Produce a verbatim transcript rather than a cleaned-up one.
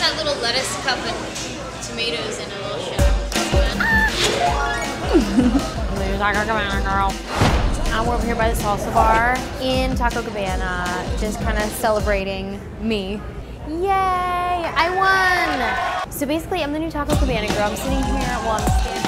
that little lettuce cup and tomatoes in a little shell. Taco Cabana, girl. Uh, we're over here by the salsa bar in Taco Cabana, just kind of celebrating me. Yay, I won! So basically, I'm the new Taco Cabana girl. I'm sitting here, well, I'm standing